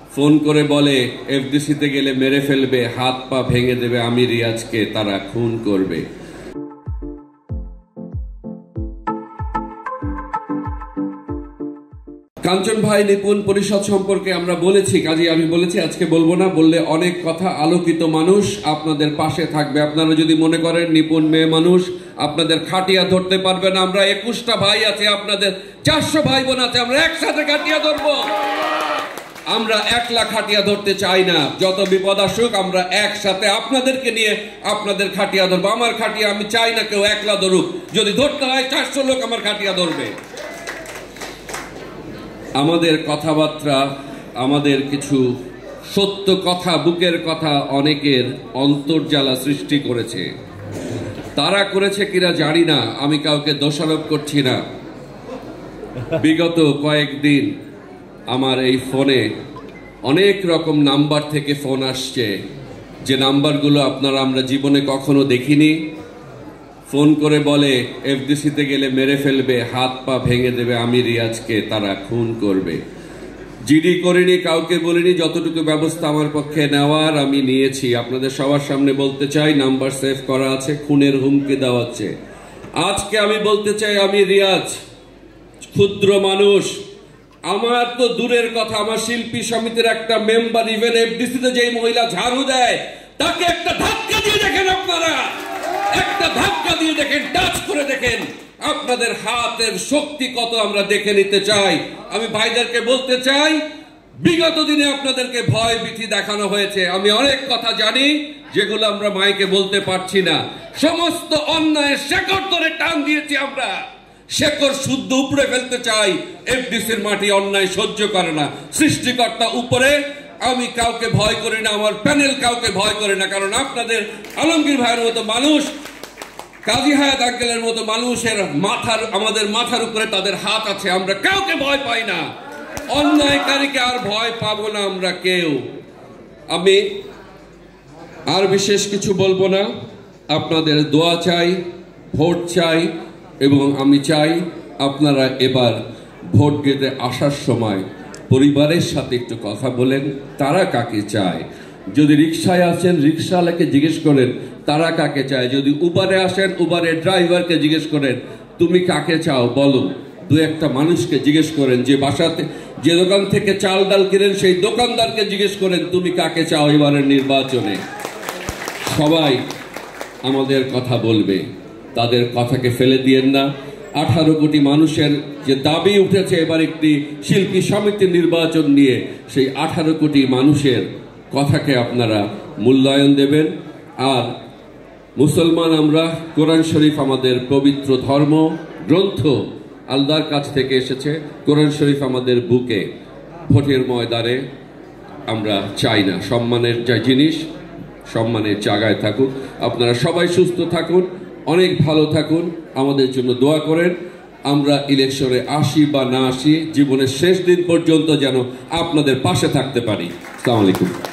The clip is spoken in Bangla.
ফোন করে বলে এফডিসিতে গেলে মেরে ফেলবে, হাত পা ভেঙে দেবে, আমি রিয়াজকে তারা খুন করবে। কাঞ্চন ভাই নিপুণ পরিষদ সম্পর্কে আমরা বলেছি, কাজে আমি বলেছি, আজকে বলবো না, বললে অনেক কথা। আলোকিত মানুষ, আপনাদের পাশে থাকবে। আপনারা যদি মনে করেন নিপুণ মেয়ে মানুষ, আপনাদের খাটিয়া ধরতে পারবে না, আমরা 21টা ভাই আছে, আপনাদের 400 ভাই বোন আছে, আমরা একসাথে খাটিয়া ধরবো। আমরা একলা খাটিয়া ধরতে চাই না। যত বিপদ আসুক আমরা একসাথে আপনাদেরকে নিয়ে আপনাদের খাটিয়া ধরবো। আমার খাটিয়া আমি চাই না কেউ একলা ধরুক, যদি ধরতে হয় 400 লোক আমার খাটিয়া ধরবে। আমাদের কথাবার্তা, আমাদের কিছু সত্য কথা, বুকের কথা অনেকের অন্তর্জ্বালা সৃষ্টি করেছে। তারা করেছে কিনা জানি না, আমি কাউকে দোষারোপ করছি না। বিগত কয়েকদিন আমার এই ফোনে অনেক রকম নাম্বার থেকে ফোন আসছে, যে নাম্বারগুলো আপনারা আমরা জীবনে কখনো দেখিনি। ফোন করে বলে এফডিসিতে গেলে মেরে ফেলবে, হাত পা ভেঙে দেবে, আমি রিয়াজকে তারা খুন করবে। জিডি করিনি, কাউকে বলিনি, যতটুকু ব্যবস্থা আমার পক্ষে নেওয়ার আমি নিয়েছি। আপনাদের সবার সামনে বলতে চাই, নাম্বার সেভ করা আছে, খুনের হুমকি দেওয়া হচ্ছে। আজকে আমি বলতে চাই, আমি রিয়াজ ক্ষুদ্র মানুষ, আমার তো দূরের কথা, আমার শিল্পী সমিতির একটা মেম্বার, ইভেন এফডিসিতে যেই মহিলা ঝাড়ু দেয় তাকে একটা ধাক্কা দিয়ে দেখেন, আপনারা একটা ধাক্কা দিয়ে দেখেন, টাচ করে দেখেন, আপনাদের হাতের শক্তি কত আমরা দেখে নিতে চাই। আমি ভাইদেরকে বলতে চাই, বিগত দিনে আপনাদেরকে ভয় ভীতি দেখানো হয়েছে, আমি অনেক কথা জানি যেগুলো আমরা মাইকে বলতে পারছি না। সমস্ত অন্যায়ের শেকড় ধরে টান দিয়েছি আমরা, শেকড় শুদ্ধ উপরে ফেলতে চাই। এফডিসির মাটি অন্যায় সহ্য করে না, সৃষ্টিকর্তা উপরে। আমি কাউকে ভয় করি না, আমার প্যানেল কাউকে ভয় করে না, কারণ আপনাদের আলমগীর ভাইয়ের মতো মানুষ, কাজী হায়াত আঙ্কেলের মতো মানুষের মাথার, আমাদের মাথার উপরে তাদের হাত আছে। আমরা কাউকে ভয় পাই না, অন্যায়কারীকে আর ভয় পাবো না আমরা কেউ। আমি আর বিশেষ কিছু বলবো না, আপনাদের দোয়া চাই, ভোট চাই, এবং আমি চাই আপনারা এবার ভোট দিতে আসার সময় পরিবারের সাথে একটু কথা বলেন, তারা কাকে চায়। যদি রিক্সায় আসেন, রিক্সাওয়ালাকে জিজ্ঞেস করেন তারা কাকে চায়। যদি উবারে আসেন, উবারের ড্রাইভারকে জিজ্ঞেস করেন তুমি কাকে চাও বলো। দু একটা মানুষকে জিজ্ঞেস করেন, যে বাসাতে যে দোকান থেকে চাল ডাল কিনেন সেই দোকানদারকে জিজ্ঞেস করেন তুমি কাকে চাও এবারের নির্বাচনে। সবাই আমাদের কথা বলবে, তাদের কথাকে ফেলে দিয়েন না। 18 কোটি মানুষের যে দাবি উঠেছে এবার একটি শিল্পী সমিতি নির্বাচন নিয়ে, সেই 18 কোটি মানুষের কথাকে আপনারা মূল্যায়ন দেবেন। আর মুসলমান আমরা, কোরআন শরীফ আমাদের পবিত্র ধর্ম গ্রন্থ, আল্লাহর কাছ থেকে এসেছে। কোরআন শরীফ আমাদের বুকে, ভোটের ময়দানে আমরা চাই না। সম্মানের যা জিনিস সম্মানের জায়গায় থাকুক। আপনারা সবাই সুস্থ থাকুন, অনেক ভালো থাকুন, আমাদের জন্য দোয়া করেন। আমরা ইলেকশনে আসি বা না আসি, জীবনের শেষ দিন পর্যন্ত যেন আপনাদের পাশে থাকতে পারি। আসসালামু আলাইকুম।